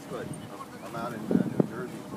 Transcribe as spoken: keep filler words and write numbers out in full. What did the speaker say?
good. I'm, I'm out in uh, New Jersey.